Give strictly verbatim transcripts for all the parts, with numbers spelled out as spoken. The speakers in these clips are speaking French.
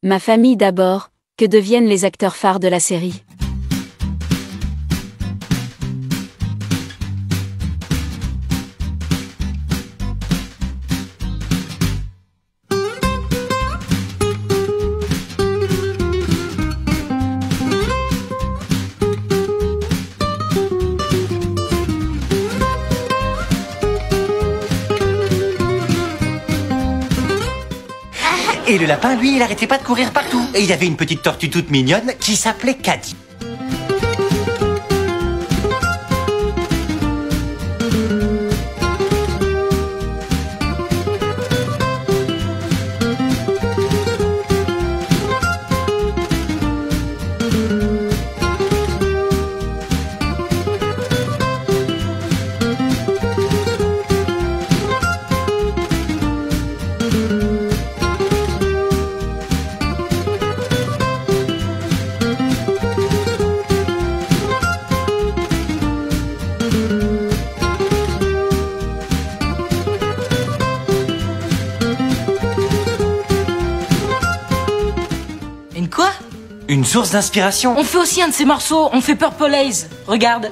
Ma famille d'abord, que deviennent les acteurs phares de la série? Et le lapin, lui, il arrêtait pas de courir partout. Et il y avait une petite tortue toute mignonne qui s'appelait Caddy. Une quoi? Une source d'inspiration. On fait aussi un de ces morceaux, on fait Purple Haze. Regarde.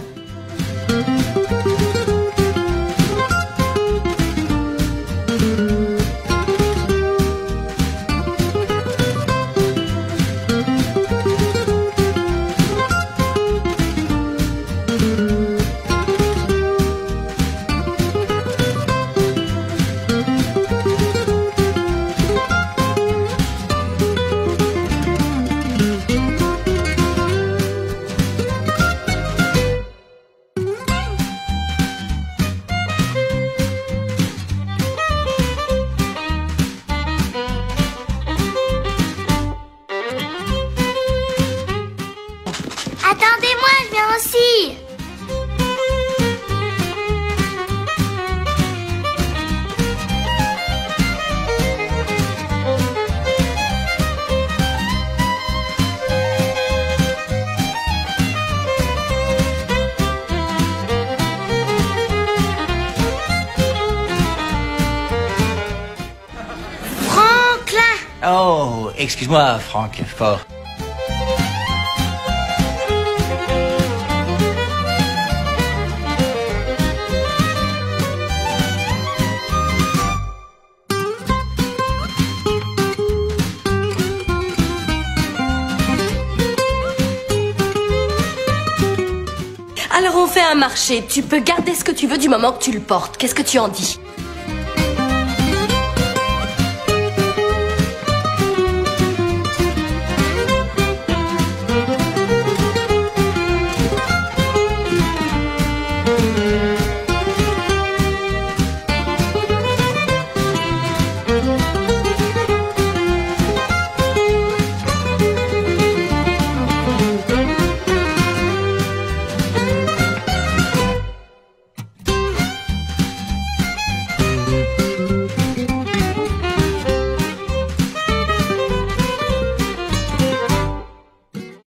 Attendez-moi, je viens aussi. Franklin. Oh, excuse-moi, Franck, fort. Alors on fait un marché. Tu peux garder ce que tu veux du moment que tu le portes. Qu'est-ce que tu en dis?